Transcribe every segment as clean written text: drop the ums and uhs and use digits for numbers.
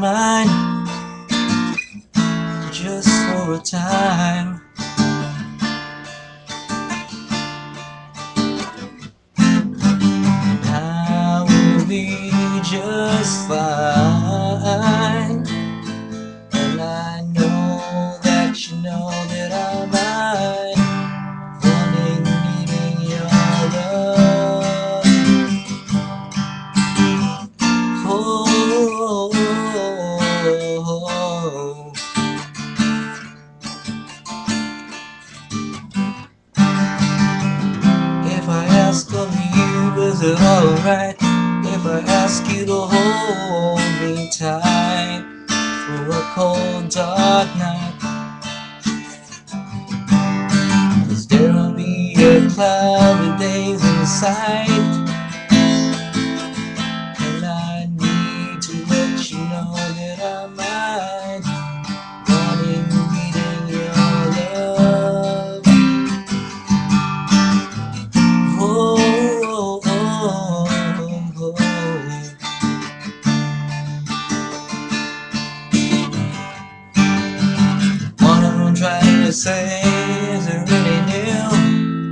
mine, just for a time. And I will be just fine. And I know that you know that I'm mine, wanting, needing your love. Oh, if I ask of you, is it alright if I ask you to hold me tight through a cold dark night? 'Cause there'll be a cloud of days in sight, and I need to let you know that I'm mine, wanting, needing your love. Oh, oh, oh, oh. What I'm trying to say isn't really new.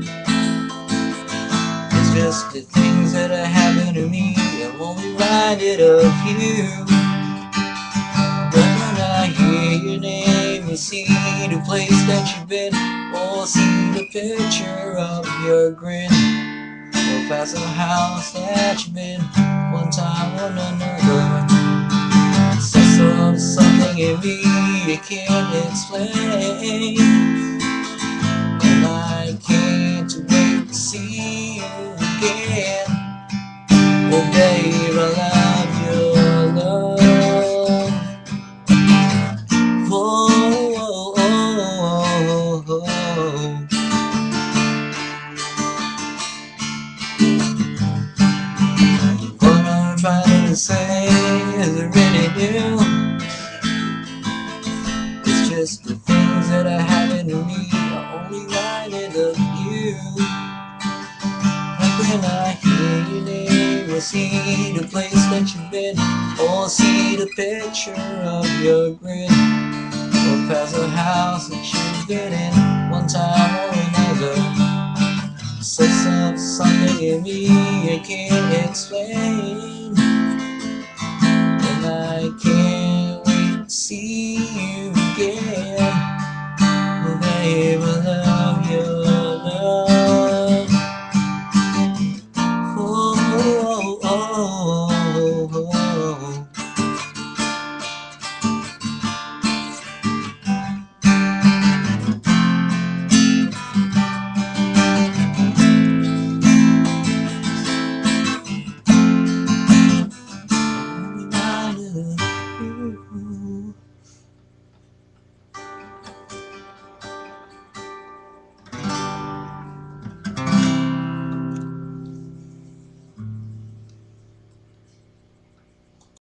It's just the things that are happening to me. I'm only reminded of you. But when I hear your name, you see the place that you've been, or see the picture of your grin, or past the house that you've been one time or another. Something in me you can't explain, and I can't wait to see you again. Oh babe, I love your love. Oh, oh, oh, oh. What I'm trying to say is really new. It's just the things that are happening to me are only reminded of you. Like when I hear your name, or see the place that you've been, or see the picture of your grin, or pass a house that you've been in one time or another. Something in me I can't explain, and I can't wait to see you again.